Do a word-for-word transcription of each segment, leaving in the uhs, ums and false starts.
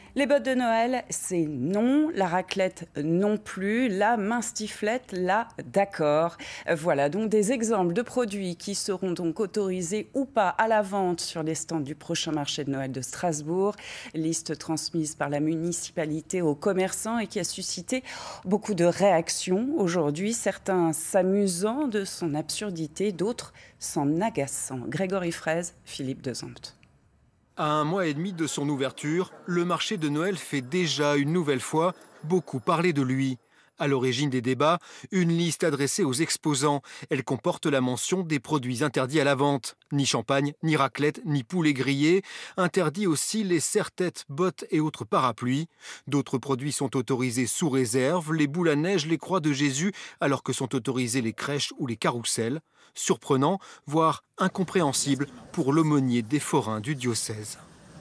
Les bottes de Noël, c'est non. La raclette, non plus. La mince-tiflette, là, d'accord. Voilà donc des exemples de produits qui seront donc autorisés ou pas à la vente sur les stands du prochain marché de Noël de Strasbourg. Liste transmise par la municipalité aux commerçants et qui a suscité beaucoup de réactions aujourd'hui. Certains s'amusant de son absurdité, d'autres s'en agaçant. Grégory Fraise, Philippe Dezampt. À un mois et demi de son ouverture, le marché de Noël fait déjà une nouvelle fois beaucoup parler de lui. À l'origine des débats, une liste adressée aux exposants. Elle comporte la mention des produits interdits à la vente. Ni champagne, ni raclette, ni poulet grillé. Interdit aussi les serre-têtes, bottes et autres parapluies. D'autres produits sont autorisés sous réserve, les boules à neige, les croix de Jésus, alors que sont autorisés les crèches ou les carrousels. Surprenant, voire incompréhensible pour l'aumônier des forains du diocèse.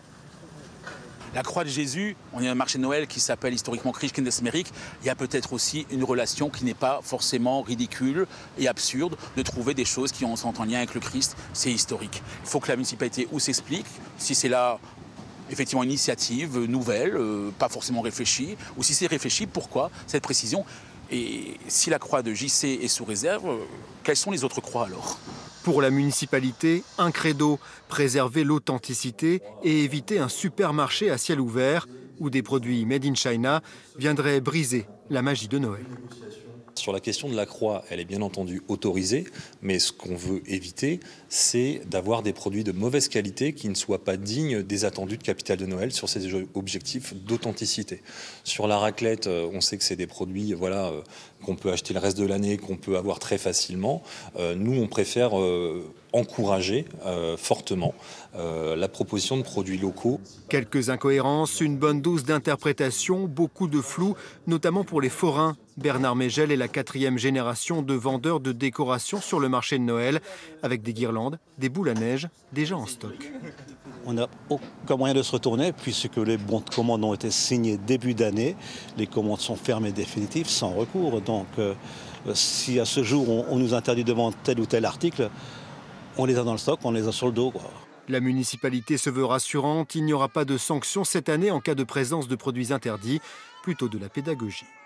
La croix de Jésus, on est à un marché de Noël qui s'appelle historiquement Christkindlesmerk. Il y a peut-être aussi une relation qui n'est pas forcément ridicule et absurde de trouver des choses qui sont en lien avec le Christ. C'est historique. Il faut que la municipalité ou s'explique, si c'est là effectivement une initiative nouvelle, euh, pas forcément réfléchie, ou si c'est réfléchi, pourquoi cette précision? Et si la croix de J C est sous réserve, quelles sont les autres croix alors? Pour la municipalité, un credo, préserver l'authenticité et éviter un supermarché à ciel ouvert où des produits made in China viendraient briser la magie de Noël. Sur la question de la croix, elle est bien entendu autorisée, mais ce qu'on veut éviter, c'est d'avoir des produits de mauvaise qualité qui ne soient pas dignes des attendus de Capitale de Noël sur ces objectifs d'authenticité. Sur la raclette, on sait que c'est des produits voilà, qu'on peut acheter le reste de l'année, qu'on peut avoir très facilement. Nous, on préfère encourager euh, fortement euh, la proposition de produits locaux. Quelques incohérences, une bonne dose d'interprétation, beaucoup de flou, notamment pour les forains. Bernard Mégel est la quatrième génération de vendeurs de décoration sur le marché de Noël, avec des guirlandes, des boules à neige déjà en stock. On n'a aucun moyen de se retourner puisque les bons de commande ont été signés début d'année. Les commandes sont fermées définitives sans recours. Donc euh, si à ce jour on, on nous interdit de vendre tel ou tel article, on les a dans le stock, on les a sur le dos, quoi. La municipalité se veut rassurante, il n'y aura pas de sanctions cette année en cas de présence de produits interdits, plutôt de la pédagogie.